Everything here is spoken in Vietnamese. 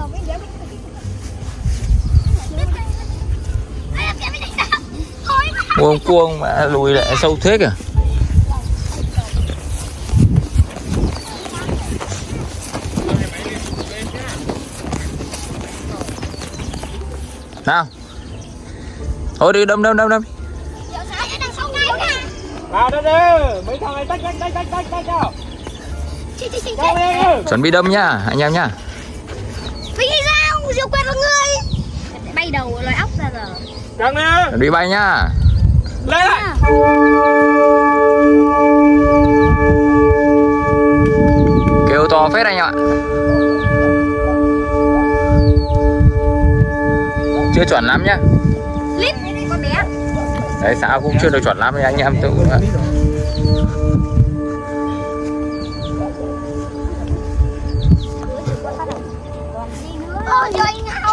Cuông cuông mà lùi lại sâu thế kìa. Nào. Thôi đi đâm. Vào đây đi, mấy thằng này tách nào. Chuẩn bị đâm nhá, anh em nhá. Phi ra, diều quẹt vào người. Bay đầu loài ốc ra rồi. Căng đi. Chuẩn bị bay nhá. Lên lại. Kêu to phết anh em ạ. Chưa chuẩn lắm nhá. Lít, con bé. Đấy, sao cũng chưa được chuẩn lắm anh em tự. Ôi, giờ anh